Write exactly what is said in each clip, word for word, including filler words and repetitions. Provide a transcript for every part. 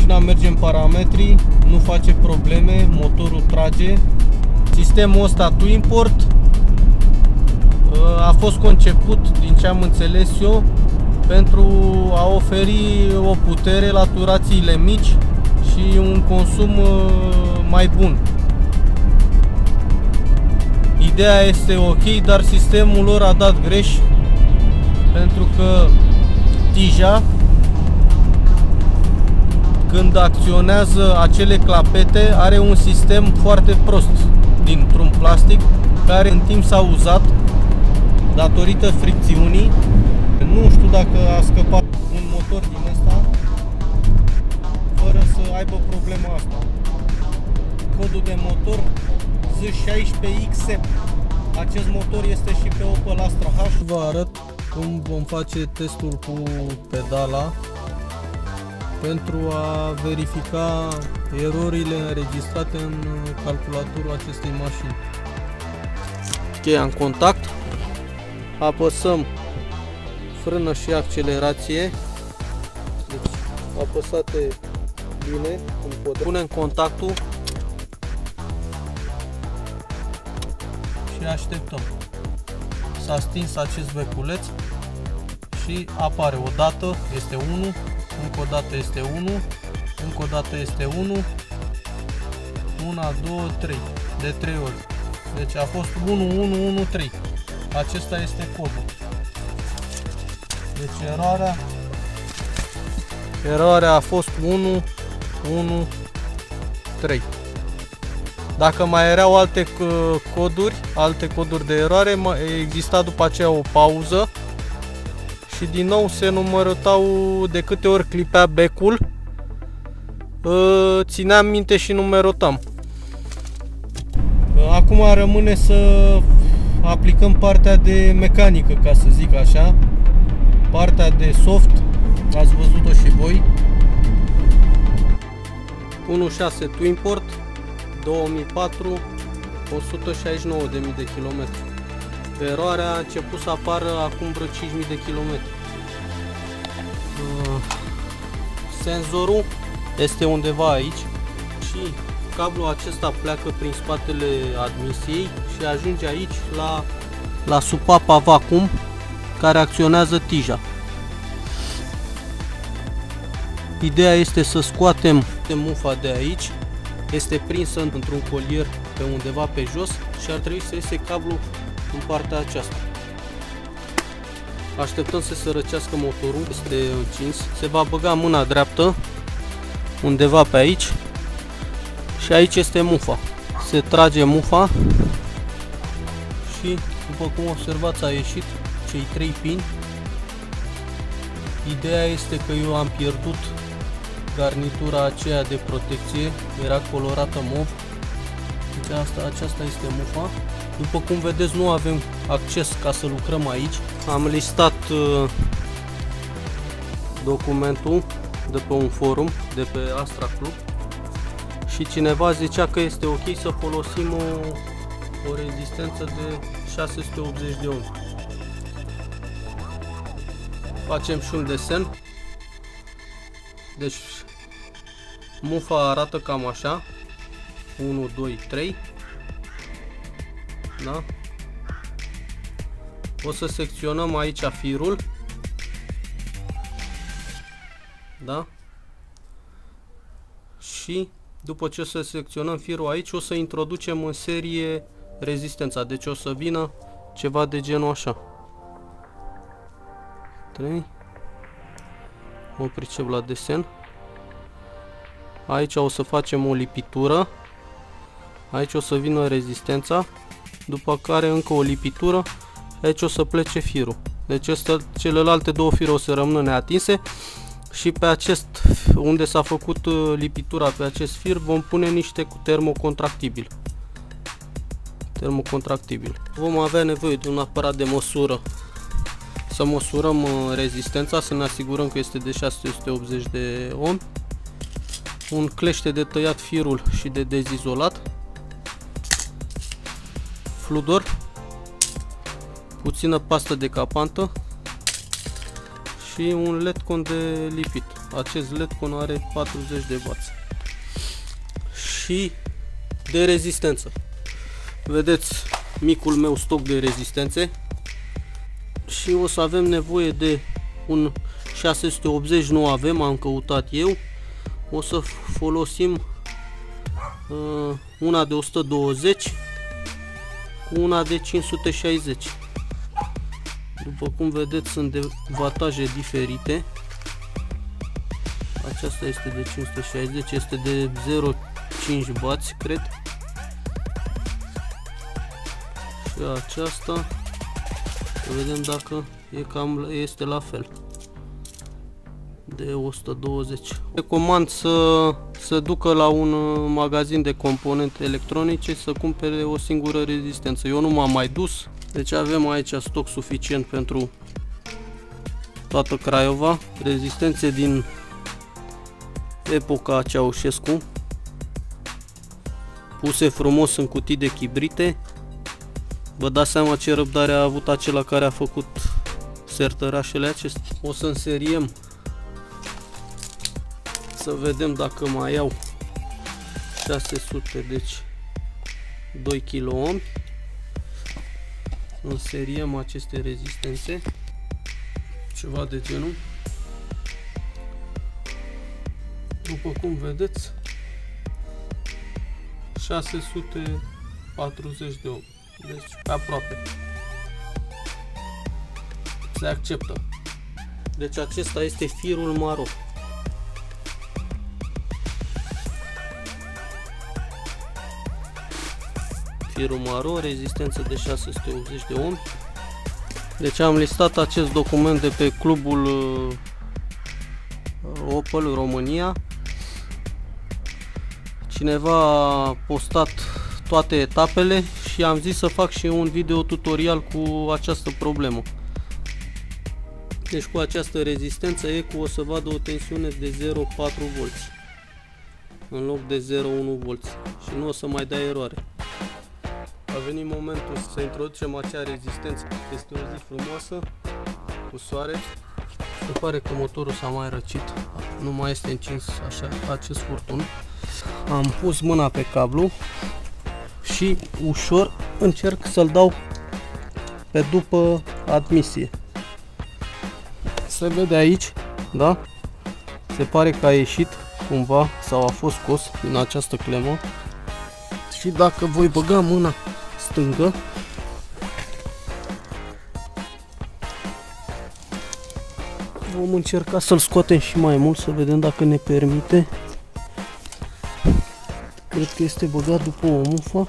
mașina merge în parametri, nu face probleme, motorul trage. Sistemul ăsta Twinport a fost conceput, din ce am înțeles eu, pentru a oferi o putere la turațiile mici și un consum mai bun. Ideea este ok, dar sistemul lor a dat greș, pentru că tija, când acționează acele clapete, are un sistem foarte prost dintr-un plastic, care în timp s-a uzat datorită fricțiunii. Nu știu dacă a scăpat un motor din ăsta fără să aibă problema asta. Codul de motor Z șaisprezece X M. Acest motor este și pe Opel Astra H. Vă arăt cum vom face testul cu pedala pentru a verifica erorile înregistrate în calculatorul acestei mașini. Cheia în contact, apăsăm frână și accelerație, deci apăsate bine, cum pot. Punem contactul și așteptăm. S-a stins acest beculeț și apare o dată, este unu, încă o dată este unu, încă o dată este unu, unu, doi, trei, de trei ori. Deci a fost unu unu unu trei. Acesta este codul. Deci eroarea eroarea a fost unu unu trei. Dacă mai erau alte coduri, alte coduri de eroare, exista după aceea o pauză și din nou se numărătau de câte ori clipea becul, țineam minte și numerotam. Acum rămâne să aplicăm partea de mecanică, ca să zic așa, partea de soft, ați văzut-o și voi. unu virgulă șase Twinport, două mii patru, o sută șaizeci și nouă de mii de kilometri. Eroarea a început să apară acum vreo cinci mii de kilometri. Senzorul este undeva aici și cablul acesta pleacă prin spatele admisiei și ajunge aici la, la supapa vacuum care acționează tija. Ideea este să scoatem mufa de aici, este prinsă într-un colier pe undeva pe jos și ar trebui să iese cablul în partea aceasta. Așteptăm să se răcească motorul, este încins, se va băga mâna dreaptă undeva pe aici și aici este mufa. Se trage mufa și, după cum observați, a ieșit cei trei pini. Ideea este că eu am pierdut garnitura aceea de protecție, era colorată mov. Deci asta, aceasta este mufa. După cum vedeți, nu avem acces ca să lucrăm aici. Am listat uh, documentul de pe un forum de pe Astra Club și cineva zicea că este ok să folosim o, o rezistență de șase sute optzeci de ohmi. Facem și un desen. Deci mufa arată cam așa, unu, doi, trei. Da? O să secționăm aici firul. Da? Și după ce o să secționăm firul aici, o să introducem în serie rezistența. Deci o să vină ceva de genul așa. trei. Mă pricep la desen. Aici o să facem o lipitură. Aici o să vină rezistența. După care încă o lipitură. Aici o să plece firul. Deci astea, celelalte două fire o să rămână neatinse. Și pe acest, unde s-a făcut lipitura pe acest fir, vom pune niște cu termocontractibil. Termocontractibil. Vom avea nevoie de un aparat de măsură. Să măsurăm rezistența, să ne asigurăm că este de șase sute optzeci de ohmi. Un clește de tăiat firul și de dezizolat. Fludor. Puțină pastă decapantă. și un L E D con de lipit. Acest L E D con are patruzeci de wați. Și de rezistență. Vedeți micul meu stoc de rezistențe și o să avem nevoie de un șase sute optzeci, nu avem, am căutat eu. O să folosim uh, una de o sută douăzeci cu una de cinci sute șaizeci. După cum vedeți, sunt de vataje diferite. Aceasta este de cinci sute șaizeci, este de zero virgulă cinci wați, cred. Și aceasta, să vedem dacă e cam, este la fel, de o sută douăzeci. Recomand să se ducă la un magazin de componente electronice să cumpere o singură rezistență. Eu nu m-am mai dus, deci avem aici stoc suficient pentru toată Craiova. Rezistențe din epoca Ceaușescu, puse frumos în cutii de chibrite. Vă dați seama ce răbdare a avut acela care a făcut sertărașele acestea. O să înseriem să vedem dacă mai iau șase sute, deci doi kiloohmi. Înseriem aceste rezistențe, ceva de genul. După cum vedeți, șase sute patruzeci de ohmi, deci pe aproape se acceptă. Deci acesta este firul maro. Firul maro, rezistență de șase sute optzeci de ohmi. Deci am listat acest document de pe clubul Opel România. Cineva a postat toate etapele și am zis să fac și un video tutorial cu această problemă. Deci cu această rezistență Ecu o să vadă o tensiune de zero virgulă patru volți în loc de zero virgulă unu volți și nu o să mai dea eroare. A venit momentul să introducem acea rezistență. Este o zi frumoasă, cu soare. Se pare că motorul s-a mai răcit, nu mai este încins așa acest furtun. Am pus mâna pe cablu și ușor încerc să-l dau pe după admisie. Se vede aici, da? Se pare că a ieșit cumva sau a fost scos din această clemă. Și dacă voi băga mâna stângă, vom încerca să-l scoatem și mai mult, să vedem dacă ne permite. Cred că este băgat după o mufă.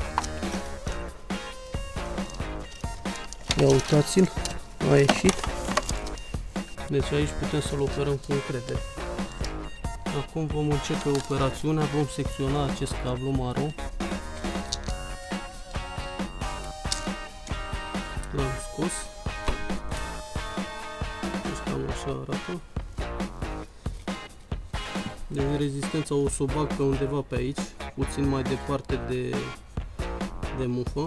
Ia uitați-l, a ieșit. Deci aici putem să-l operăm cu încredere. Acum vom începe operațiunea, vom secționa acest cablu maro. L-am scos. Deci cam așa arată. Deci rezistența o să o bag pe undeva pe aici, puțin mai departe de, de mufă.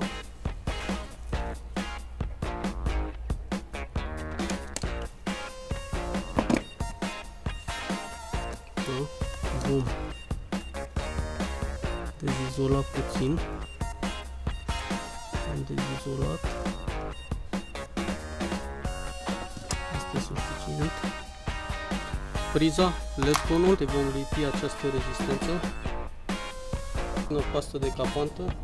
Vom dezizola puțin. Am dezizolat. Este suficient. Priza, L E D conul, vom lipi această rezistență. O pastă de capantă.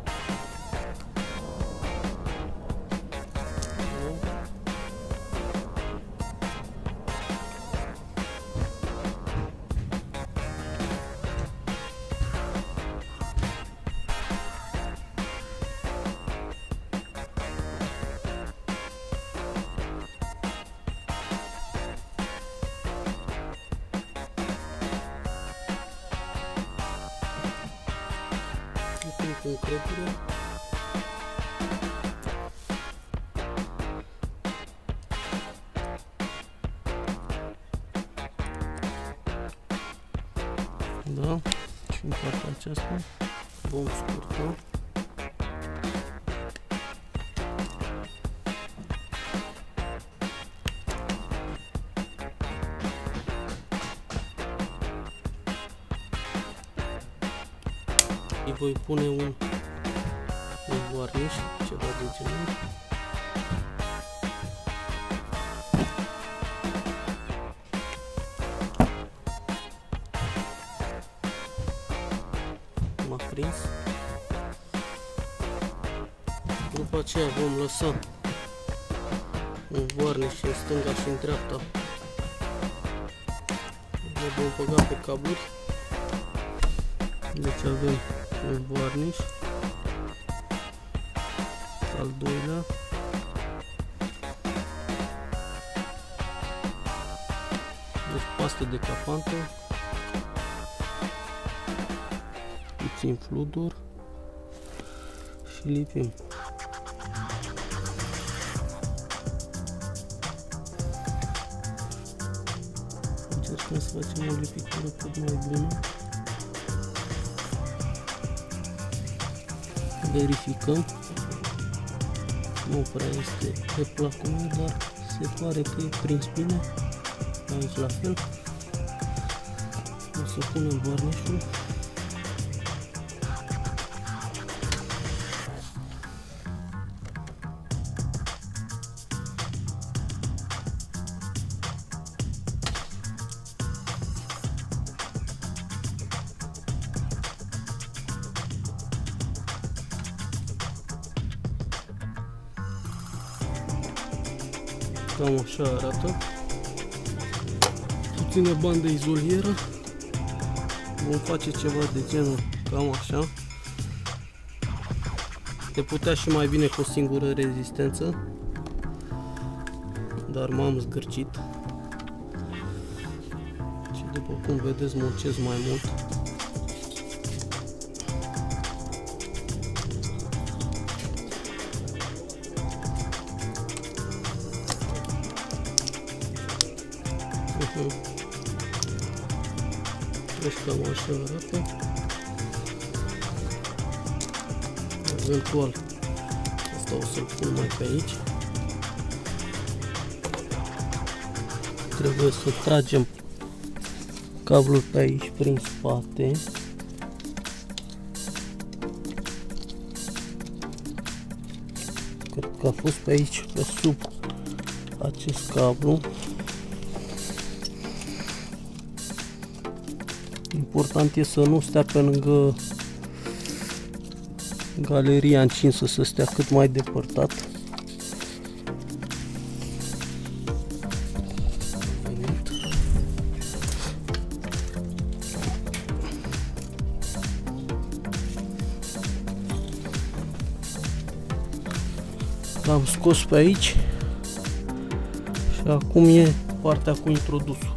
Cu încredere. Da, și în partea aceasta vom scurta. Îi voi pune un, un varniș, ceva de genul. M-a prins. După aceea vom lăsa un varniș în stânga și în dreapta. Le vom băga pe cabluri. Deci avem un varniș, al doilea, deci pastă de capantă, puțin fludur și lipim. Încercăm să facem o lipitură cât mai bună. Verificăm. Nu prea este pe placul meu, dar se pare că e prins bine. Aici la fel. O să punem varnișul. Cam așa arată. Puțină bandă izolieră. Vom face ceva de genul cam așa. Se putea și mai bine cu o singură rezistență, dar m-am zgârcit. Și după cum vedeți, muncesc mai mult. Deci cam așa arată. Eventual asta o să-l pun mai pe aici. Trebuie să tragem cablul pe aici prin spate. Cred că a fost pe aici, pe sub acest cablu. Important e să nu stea pe lângă galeria încinsă, să stea cât mai depărtat. L-am scos pe aici și acum e partea cu introdusul.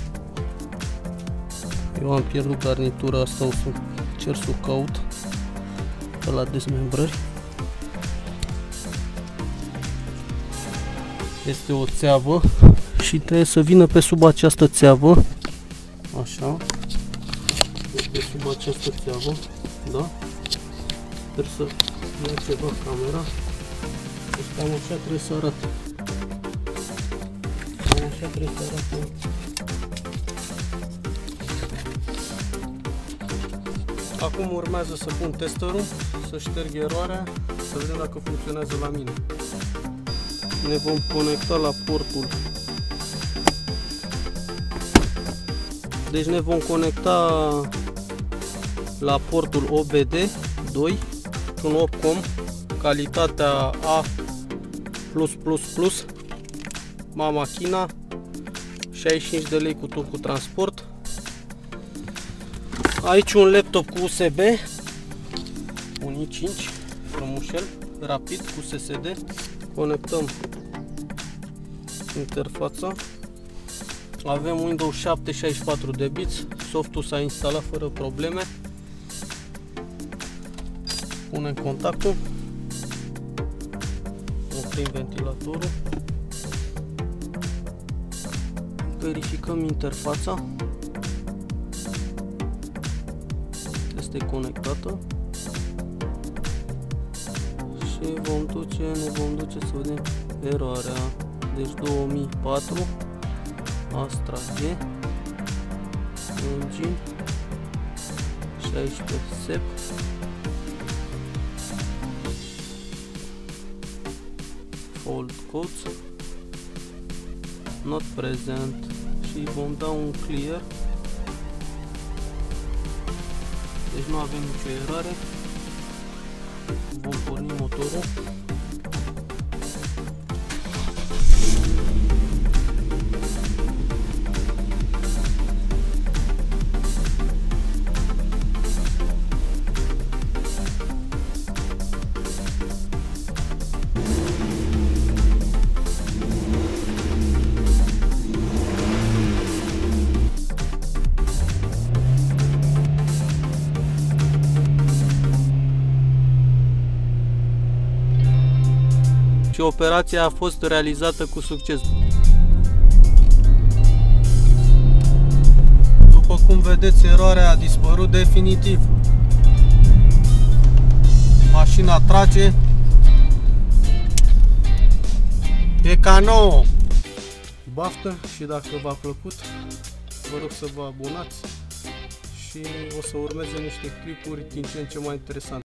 Eu am pierdut garnitura asta, o să cer să o caut pe la dezmembrări. Este o țeavă și trebuie să vină pe sub această țeavă. Așa. Pe sub această țeavă. Da? Sper să ia ceva camera. Deci cam așa trebuie să arate. Cam așa trebuie să arate. Acum urmează să pun testerul, să șterg eroarea, să vedem dacă funcționează la mine. Ne vom conecta la portul. Deci ne vom conecta la portul O B D doi, un Opcom, calitatea A plus plus plus, Mamachina, șaizeci și cinci de lei cu tot cu transport. Aici un laptop cu U S B, un i cinci, frumușel, rapid, cu S S D. Conectăm interfața. Avem Windows șapte șaizeci și patru de biți, softul s-a instalat fără probleme. Punem contactul, oprim ventilatorul, verificăm interfața. Este conectată și vom duce, ne vom duce să vedem eroarea. Deci două mii patru, Astra G, Engine, șaisprezece S E P, old codes, not present, și vom da un clear. Deci nu avem nicio eroare. Vom porni motorul. Și operația a fost realizată cu succes. După cum vedeți, eroarea a dispărut definitiv. Mașina trage. E ca nouă. Baftă, și dacă v-a plăcut, vă rog să vă abonați și o să urmeze niște clipuri din ce în ce mai interesante.